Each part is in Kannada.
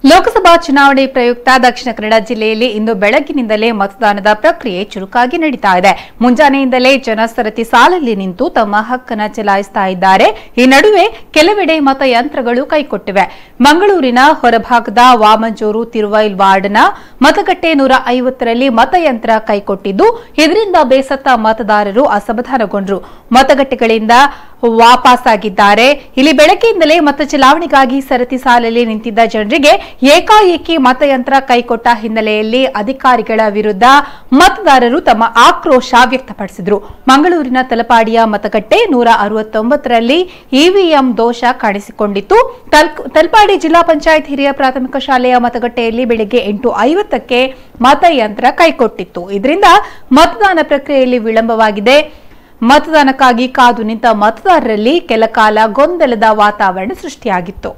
ಲೋಕಸಭಾ ಚುನಾವಣೆ ಪ್ರಯುಕ್ತ ದಕ್ಷಿಣ ಕನ್ನಡ ಜಿಲ್ಲೆಯಲ್ಲಿ ಇಂದು ಬೆಳಗ್ಗಿನಿಂದಲೇ ಮತದಾನದ ಪ್ರಕ್ರಿಯೆ ಚುರುಕಾಗಿ ನಡೀತಾ ಇದೆ. ಮುಂಜಾನೆಯಿಂದಲೇ ಜನ ಸರತಿ ಸಾಲಲ್ಲಿ ನಿಂತು ತಮ್ಮ ಹಕ್ಕನ್ನು ಚಲಾಯಿಸ್ತಾ ಇದ್ದಾರೆ. ಈ ನಡುವೆ ಕೆಲವೆಡೆ ಮತಯಂತ್ರಗಳು ಕೈಕೊಟ್ಟಿವೆ. ಮಂಗಳೂರಿನ ಹೊರಭಾಗದ ವಾಮಂಜೂರು ತಿರುವೈಲ್ ವಾರ್ಡ್ನ ಮತಗಟ್ಟೆ 150ರಲ್ಲಿ ಮತಯಂತ್ರ ಕೈಕೊಟ್ಟಿದ್ದು, ಇದರಿಂದ ಬೇಸತ್ತ ಮತದಾರರು ಅಸಮಾಧಾನಗೊಂಡರು. ಮತಗಟ್ಟೆಗಳಿಂದ ವಾಪಸ್ಸಾಗಿದ್ದಾರೆ. ಇಲ್ಲಿ ಬೆಳಗ್ಗೆಯಿಂದಲೇ ಮತ ಚಲಾವಣೆಗಾಗಿ ಸರತಿ ಸಾಲಲ್ಲಿ ನಿಂತಿದ್ದ ಜನರಿಗೆ ಏಕಾಏಕಿ ಮತಯಂತ್ರ ಕೈಕೊಟ್ಟ ಹಿನ್ನೆಲೆಯಲ್ಲಿ ಅಧಿಕಾರಿಗಳ ವಿರುದ್ಧ ಮತದಾರರು ತಮ್ಮ ಆಕ್ರೋಶ ವ್ಯಕ್ತಪಡಿಸಿದರು. ಮಂಗಳೂರಿನ ತಲಪಾಡಿಯ ಮತಗಟ್ಟೆ 169ರಲ್ಲಿ ಇವಿಎಂ ದೋಷ ಕಾಣಿಸಿಕೊಂಡಿತ್ತು. ತಲಪಾಡಿ ಜಿಲ್ಲಾ ಪಂಚಾಯತ್ ಹಿರಿಯ ಪ್ರಾಥಮಿಕ ಶಾಲೆಯ ಮತಗಟ್ಟೆಯಲ್ಲಿ ಬೆಳಗ್ಗೆ 8:50ಕ್ಕೆ ಮತಯಂತ್ರ ಕೈಕೊಟ್ಟಿತ್ತು. ಇದರಿಂದ ಮತದಾನ ಪ್ರಕ್ರಿಯೆಯಲ್ಲಿ ವಿಳಂಬವಾಗಿದೆ. ಮತದಾನಕ್ಕಾಗಿ ಕಾದು ನಿಂತ ಮತದಾರರಲ್ಲಿ ಕೆಲಕಾಲ ಗೊಂದಲದ ವಾತಾವರಣ ಸೃಷ್ಟಿಯಾಗಿತ್ತು.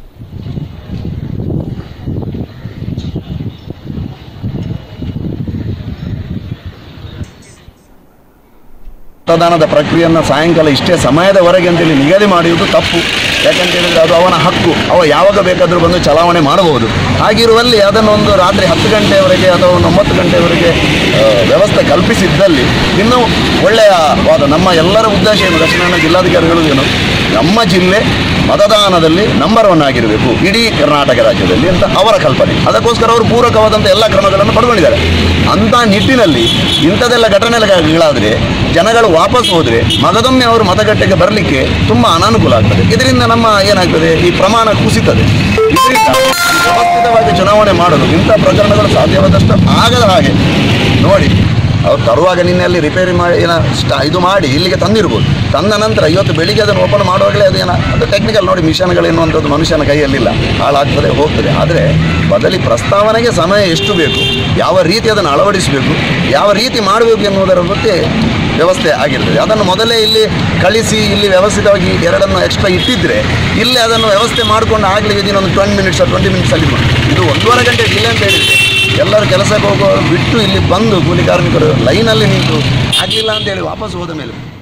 ಮತದಾನದ ಪ್ರಕ್ರಿಯೆಯನ್ನು ಸಾಯಂಕಾಲ ಇಷ್ಟೇ ಸಮಯದವರೆಗೆ ಅಂತೇಳಿ ನಿಗದಿ ಮಾಡುವುದು ತಪ್ಪು. ಯಾಕಂತ ಹೇಳಿದರೆ ಅದು ಅವನ ಹಕ್ಕು. ಅವ ಯಾವಾಗ ಬೇಕಾದರೂ ಬಂದು ಚಲಾವಣೆ ಮಾಡಬಹುದು. ಹಾಗಿರುವಲ್ಲಿ ಅದನ್ನು ಒಂದು ರಾತ್ರಿ 10 ಗಂಟೆಯವರೆಗೆ ಅಥವಾ 9 ಗಂಟೆಯವರೆಗೆ ವ್ಯವಸ್ಥೆ ಕಲ್ಪಿಸಿದ್ದಲ್ಲಿ ಇನ್ನೂ ಒಳ್ಳೆಯವಾದ ನಮ್ಮ ಎಲ್ಲರ ಉದ್ದೇಶ ಏನು, ದಕ್ಷಿಣ ಕನ್ನಡ ಜಿಲ್ಲಾಧಿಕಾರಿಗಳು ಏನು, ನಮ್ಮ ಜಿಲ್ಲೆ ಮತದಾನದಲ್ಲಿ ನಂಬರ್ 1 ಆಗಿರಬೇಕು ಇಡೀ ಕರ್ನಾಟಕ ರಾಜ್ಯದಲ್ಲಿ ಅಂತ ಅವರ ಕಲ್ಪನೆ. ಅದಕ್ಕೋಸ್ಕರ ಅವರು ಪೂರಕವಾದಂಥ ಎಲ್ಲ ಕ್ರಮಗಳನ್ನು ಪಡ್ಕೊಂಡಿದ್ದಾರೆ. ಅಂಥ ನಿಟ್ಟಿನಲ್ಲಿ ಇಂಥದ್ದೆಲ್ಲ ಘಟನೆಗಳಾದರೆ ಜನಗಳು ವಾಪಸ್ ಹೋದರೆ ಮಗದೊಮ್ಮೆ ಅವರು ಮತಗಟ್ಟೆಗೆ ಬರಲಿಕ್ಕೆ ತುಂಬ ಅನಾನುಕೂಲ ಆಗ್ತದೆ. ಇದರಿಂದ ನಮ್ಮ ಏನಾಗ್ತದೆ, ಈ ಪ್ರಮಾಣ ಕುಸಿತದೆ. ಇದರಿಂದ ವ್ಯವಸ್ಥಿತವಾಗಿ ಚುನಾವಣೆ ಮಾಡಲು ಇಂಥ ಪ್ರಕರಣಗಳು ಸಾಧ್ಯವಾದಷ್ಟು ಆಗದ ಹಾಗೆ ನೋಡಿ. ಅವ್ರು ತರುವಾಗ ನಿನ್ನೆಲ್ಲಿ ರಿಪೇರಿ ಮಾಡಿ ಇದು ಮಾಡಿ ಇಲ್ಲಿಗೆ ತಂದಿರ್ಬೋದು. ತಂದ ನಂತರ ಇವತ್ತು ಬೆಳಿಗ್ಗೆ ಅದನ್ನು ಓಪನ್ ಮಾಡುವಾಗಲೇ ಅದು ಟೆಕ್ನಿಕಲ್ ನೋಡಿ, ಮಿಷನ್ಗಳೇನುವಂಥದ್ದು ಮನುಷ್ಯನ ಕೈಯಲ್ಲಿಲ್ಲ, ಹಾಳಾಗ್ತದೆ ಹೋಗ್ತದೆ. ಆದರೆ ಬದಲಿ ಪ್ರಸ್ತಾವನೆಗೆ ಸಮಯ ಎಷ್ಟು ಬೇಕು, ಯಾವ ರೀತಿ ಅದನ್ನು ಅಳವಡಿಸಬೇಕು, ಯಾವ ರೀತಿ ಮಾಡಬೇಕು ಎನ್ನುವುದರ ಬಗ್ಗೆ ವ್ಯವಸ್ಥೆ ಆಗಿರ್ತದೆ. ಅದನ್ನು ಮೊದಲೇ ಇಲ್ಲಿ ಕಳಿಸಿ ಇಲ್ಲಿ ವ್ಯವಸ್ಥಿತವಾಗಿ 2 ಎಕ್ಸ್ಟ್ರಾ ಇಟ್ಟಿದ್ದರೆ ಇಲ್ಲಿ ಅದನ್ನು ವ್ಯವಸ್ಥೆ ಮಾಡಿಕೊಂಡು ಆಗಲಿ ಇದನ್ನೊಂದು 20 ಮಿನಿಟ್ಸಲ್ಲಿ ಇದು 1.5 ಗಂಟೆ ಡಿಲೇ ಅಂತ ಹೇಳಿದರೆ ಎಲ್ಲರೂ ಕೆಲಸಕ್ಕೆ ಹೋಗೋರು ಬಿಟ್ಟು ಇಲ್ಲಿ ಬಂದು ಕೂಲಿ ಕಾರ್ಮಿಕರು ಲೈನಲ್ಲಿ ನಿಂತು ಆಗಲಿಲ್ಲ ಅಂತೇಳಿ ವಾಪಸ್ ಹೋದ ಮೇಲೆ